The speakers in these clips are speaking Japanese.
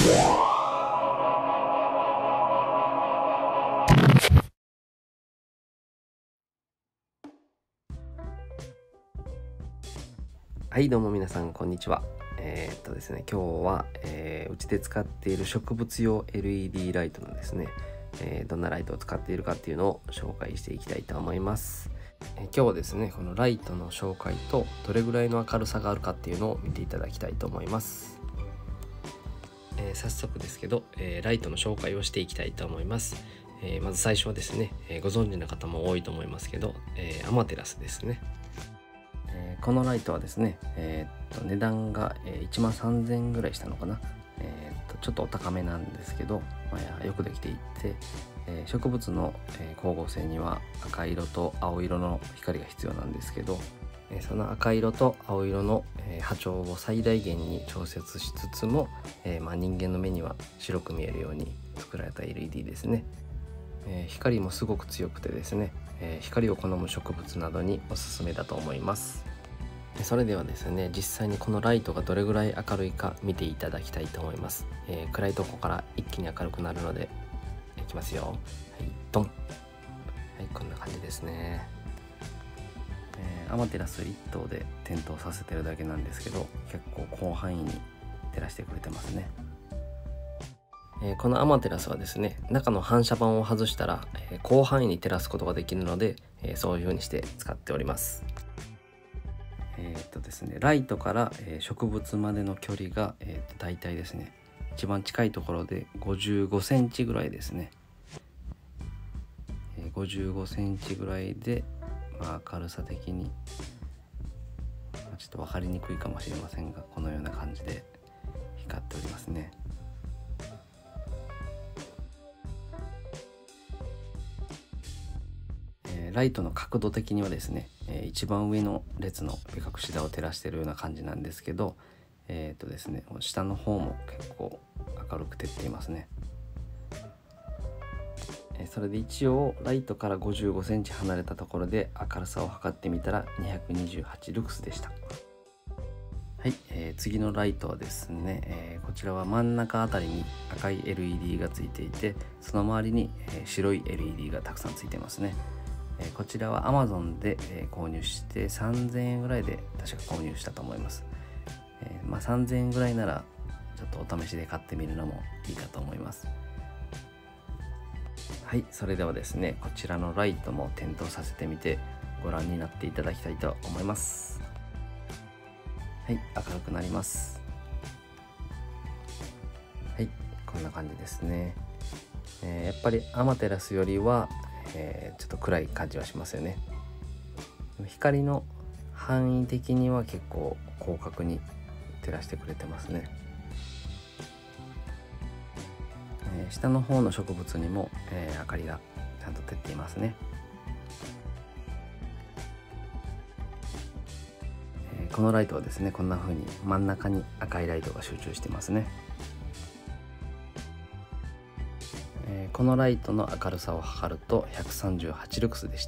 はい、どうも皆さんこんにちは。ですね、今日は、うちで使っている植物用 LED ライトのですね、どんなライトを使っているかっていうのを紹介していきたいと思います。今日はですね、このライトの紹介とどれぐらいの明るさがあるかっていうのを見ていただきたいと思います。早速ですけど、ライトの紹介をしていきたいと思います。まず最初はですね、ご存知の方も多いと思いますけど、アマテラスですね。このライトはですね、値段が1万3000円ぐらいしたのかな。ちょっとお高めなんですけど、よくできていて、植物の光合成には赤色と青色の光が必要なんですけど、その赤色と青色の波長を最大限に調節しつつも、人間の目には白く見えるように作られた LED ですね。光もすごく強くてですね、光を好む植物などにおすすめだと思います。それではですね、実際にこのライトがどれぐらい明るいか見ていただきたいと思います。暗いとこから一気に明るくなるのでいきますよ。はい、ドン。はい、こんな感じですね。アマテラス1灯で点灯させてるだけなんですけど、結構広範囲に照らしてくれてますね。このアマテラスはですね、中の反射板を外したら、広範囲に照らすことができるので、そういう風にして使っております。ですね、ライトから、植物までの距離が、だいたいですね、一番近いところで55センチぐらいですね。55センチぐらいで、明るさ的に、ちょっと分かりにくいかもしれませんが、このような感じで光っておりますね。ライトの角度的にはですね、一番上の列の目隠し台を照らしているような感じなんですけど、ですね、下の方も結構明るく照っていますね。それで一応ライトから55センチ離れたところで明るさを測ってみたら228ルクスでした。はい、次のライトはですね、こちらは真ん中あたりに赤い LED がついていて、その周りに、白い LED がたくさんついてますね。こちらは Amazon で、購入して3000円ぐらいで確か購入したと思います。3000円ぐらいならちょっとお試しで買ってみるのもいいかと思います。はい、それではですね、こちらのライトも点灯させてみてご覧になっていただきたいと思います。はい、明るくなります。はい、こんな感じですね。やっぱりアマテラスよりはちょっと暗い感じはしますよね。光の範囲的には結構広角に照らしてくれてますね。下の方の植物にも、明かりがちゃんと照っていますね。このライトはですね、こんな風に真ん中に赤いライトが集中してますね。このライトの明るさを測ると138ルクスでした。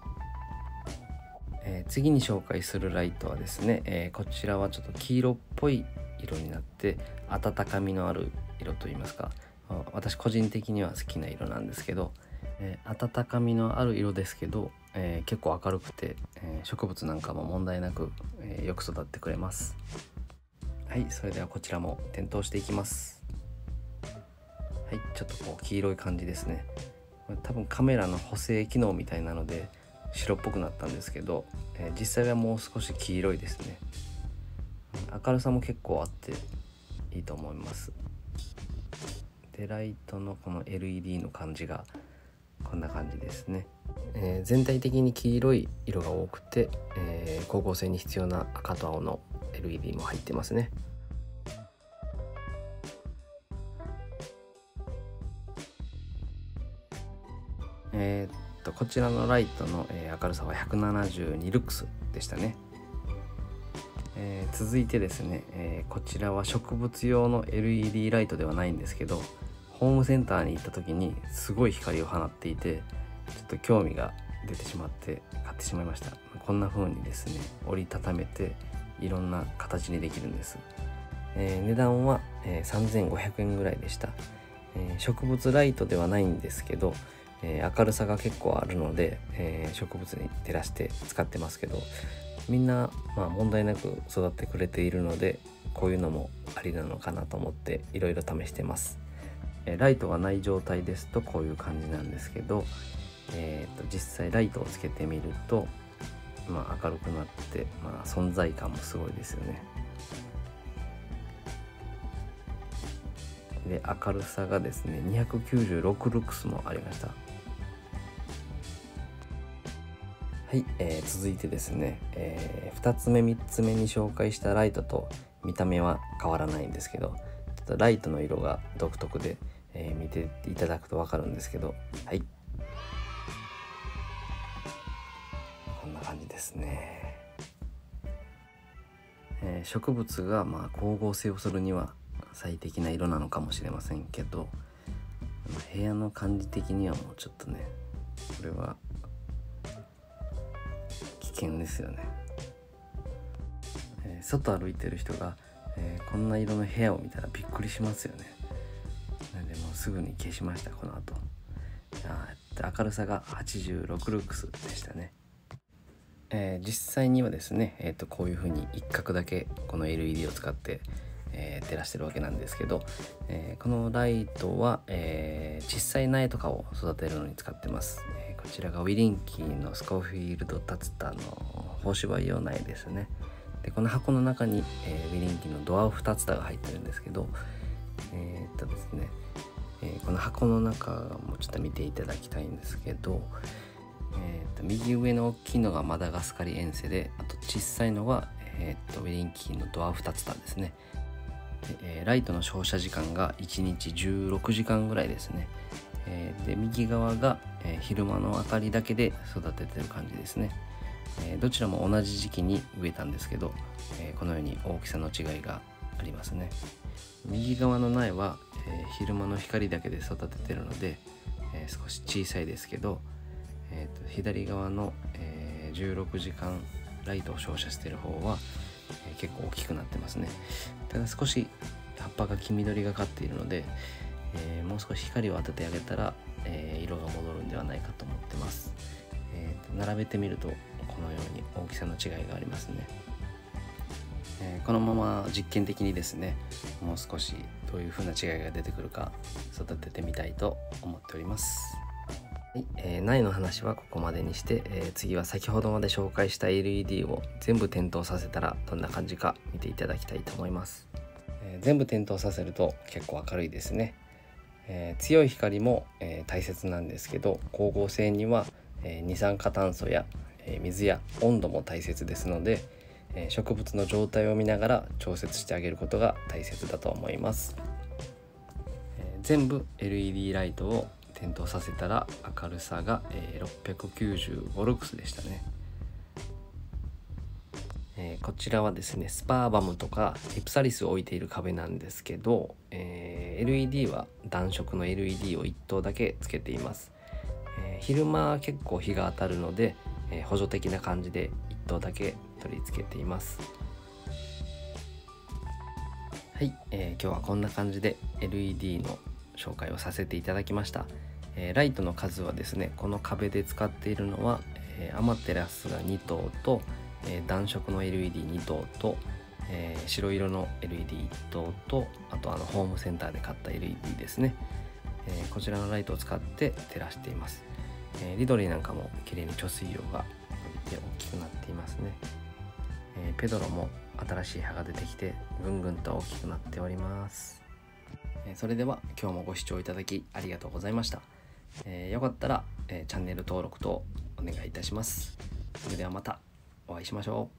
次に紹介するライトはですね、こちらはちょっと黄色っぽい色になって温かみのある色といいますか、私個人的には好きな色なんですけど、温かみのある色ですけど、結構明るくて、植物なんかも問題なく、よく育ってくれます。はい、それではこちらも点灯していきます。はい、ちょっとこう黄色い感じですね。多分カメラの補正機能みたいなので白っぽくなったんですけど、実際はもう少し黄色いですね。明るさも結構あっていいと思います。で、ライトのこの LED の感じがこんな感じですね。全体的に黄色い色が多くて、光合成に必要な赤と青の LED も入ってますね。こちらのライトの、明るさは172ルクスでしたね。続いてですね、こちらは植物用の LED ライトではないんですけど、ホームセンターに行った時にすごい光を放っていて、ちょっと興味が出てしまって買ってしまいました。こんな風にですね、折りたためていろんな形にできるんです。 値段は、3500円ぐらいでした。植物ライトではないんですけど、明るさが結構あるので、植物に照らして使ってますけど、みんな、問題なく育ってくれているので、こういうのもありなのかなと思っていろいろ試してます。ライトがない状態ですとこういう感じなんですけど、実際ライトをつけてみると、明るくなって、存在感もすごいですよね。で、明るさがですね296ルクスもありました。はい、続いてですね、2つ目3つ目に紹介したライトと見た目は変わらないんですけど、ちょっとライトの色が独特で、見ていただくと分かるんですけど、はい、こんな感じですね。植物が光合成をするには最適な色なのかもしれませんけど、部屋の感じ的にはもうちょっとね、これは危険ですよね。外歩いてる人が、こんな色の部屋を見たらびっくりしますよね。なのでもうすぐに消しました。この後明るさが86ルクスでしたね。実際にはですね、こういう風に一角だけこの LED を使って、照らしてるわけなんですけど、このライトは、小さい苗とかを育てるのに使ってます。こちらがウィリンキーのスコフィールドタツタの胞子培養苗ですね。で、この箱の中に、ウィリンキーのドワーフタツタが入ってるんですけど、ですね、この箱の中もちょっと見ていただきたいんですけど、右上の大きいのがマダガスカリエンセで、あと小さいのが、ウィリンキーのドワーフタツタですね。で、ライトの照射時間が1日16時間ぐらいですね。で、右側が、昼間の明かりだけで育ててる感じですね。どちらも同じ時期に植えたんですけど、このように大きさの違いがありますね。右側の苗は、昼間の光だけで育ててるので、少し小さいですけど、左側の、16時間ライトを照射している方は、結構大きくなってますね。ただ少し葉っぱが黄緑がかっているので、もう少し光を当ててあげたら、色が戻るんではないかと思ってます。並べてみるとこのように大きさの違いがありますね。このまま実験的にですね、もう少しどういう風な違いが出てくるか育ててみたいと思っております。はい、苗の話はここまでにして、次は先ほどまで紹介した LED を全部点灯させたらどんな感じか見ていただきたいと思います。全部点灯させると結構明るいですね。強い光も、大切なんですけど、光合成には、二酸化炭素や、水や温度も大切ですので、植物の状態を見ながら調節してあげることが大切だと思います。全部 LED ライトを点灯させたら明るさが、695ルクスでしたね。こちらはですね、スパーバムとかイプサリスを置いている壁なんですけど、LED は暖色の LED を1灯だけつけています。昼間は結構日が当たるので、補助的な感じで1灯だけ取り付けています。はい、今日はこんな感じで LED の紹介をさせていただきました。ライトの数はですね、この壁で使っているのは、アマテラスが2灯と、暖色の LED2 灯と、白色の LED1 灯と、あとホームセンターで買った LED ですね。こちらのライトを使って照らしています。リドリーなんかも綺麗に貯水量が伸びて大きくなっていますね。ペドロも新しい葉が出てきてぐんぐんと大きくなっております。それでは今日もご視聴いただきありがとうございました。よかったら、チャンネル登録とお願いいたします。それではまたお会いしましょう。